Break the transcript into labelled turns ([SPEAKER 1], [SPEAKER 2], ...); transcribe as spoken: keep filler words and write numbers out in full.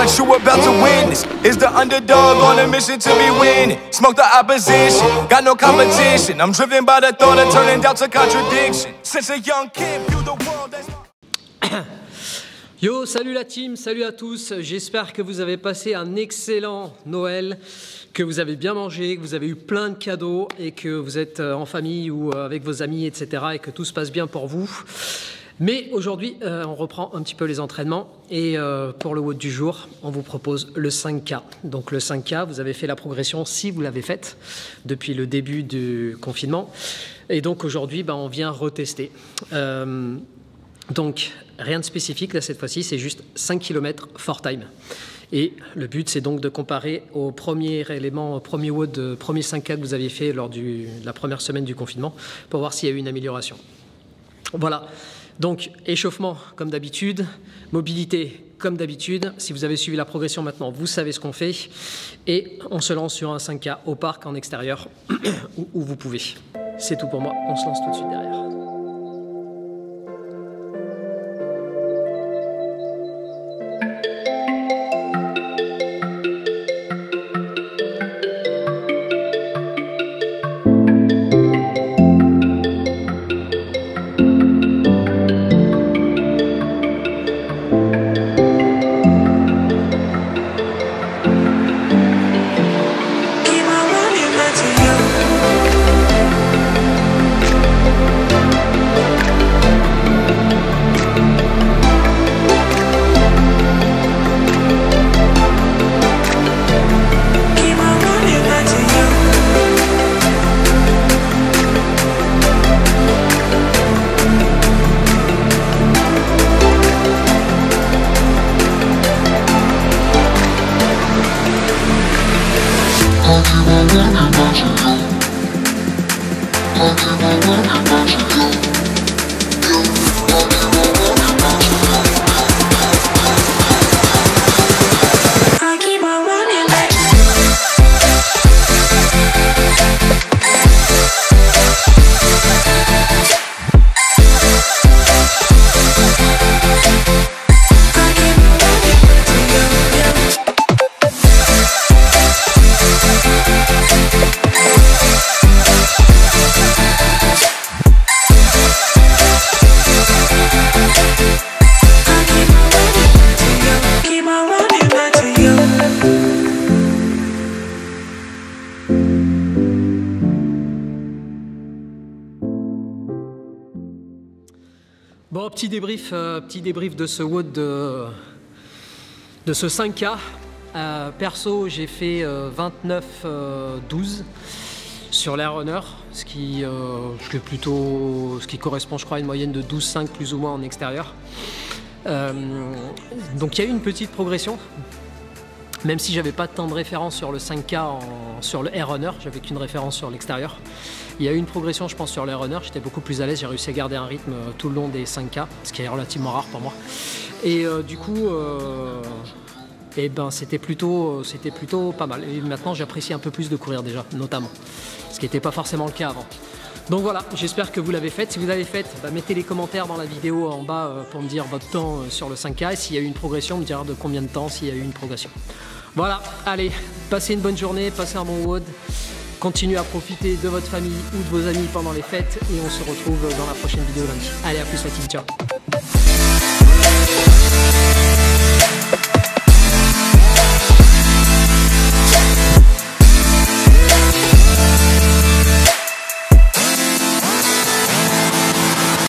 [SPEAKER 1] what you about to witness is the underdog on a mission to be winning. Smoke the opposition, got no competition. I'm driven by the thought of turning doubt to contradiction. Since a young kid, view the world as my...
[SPEAKER 2] Yo, salut la team, salut à tous. J'espère que vous avez passé un excellent Noël, que vous avez bien mangé, que vous avez eu plein de cadeaux et que vous êtes en famille ou avec vos amis, et cetera et que tout se passe bien pour vous. Mais aujourd'hui, euh, on reprend un petit peu les entraînements et euh, pour le WOD du jour, on vous propose le cinq K. Donc le cinq K, vous avez fait la progression si vous l'avez faite depuis le début du confinement. Et donc aujourd'hui, bah, on vient retester. Euh, donc rien de spécifique là cette fois-ci, c'est juste cinq kilomètres for time. Et le but, c'est donc de comparer au premier élément, au premier WOD, premier cinq K que vous aviez fait lors du, de la première semaine du confinement pour voir s'il y a eu une amélioration. Voilà. Donc, échauffement comme d'habitude, mobilité comme d'habitude. Si vous avez suivi la progression maintenant, vous savez ce qu'on fait. Et on se lance sur un cinq K au parc, en extérieur, où, où vous pouvez. C'est tout pour moi, on se lance tout de suite derrière. Bon, petit débrief, euh, petit débrief de ce WOD de, de ce cinq K. Euh, perso, j'ai fait euh, vingt-neuf douze sur l'air runner, ce qui, euh, je plutôt, ce qui correspond, je crois, à une moyenne de douze cinq plus ou moins en extérieur. Euh, donc il y a eu une petite progression, même si j'avais pas tant de références sur le cinq K en, sur le air runner, j'avais qu'une référence sur l'extérieur. Il y a eu une progression, je pense, sur l'air runner, j'étais beaucoup plus à l'aise, j'ai réussi à garder un rythme tout le long des cinq K, ce qui est relativement rare pour moi. Et euh, du coup, euh, eh ben, c'était plutôt, c'était plutôt pas mal. Et maintenant, j'apprécie un peu plus de courir déjà, notamment, ce qui n'était pas forcément le cas avant. Donc voilà, j'espère que vous l'avez faite. Si vous l'avez faite, bah, mettez les commentaires dans la vidéo en bas euh, pour me dire votre temps euh, sur le cinq K. Et s'il y a eu une progression, me dire de combien de temps s'il y a eu une progression. Voilà, allez, passez une bonne journée, passez un bon WOD. Continuez à profiter de votre famille ou de vos amis pendant les fêtes. Et on se retrouve dans la prochaine vidéo lundi. Allez, à plus la team, ciao.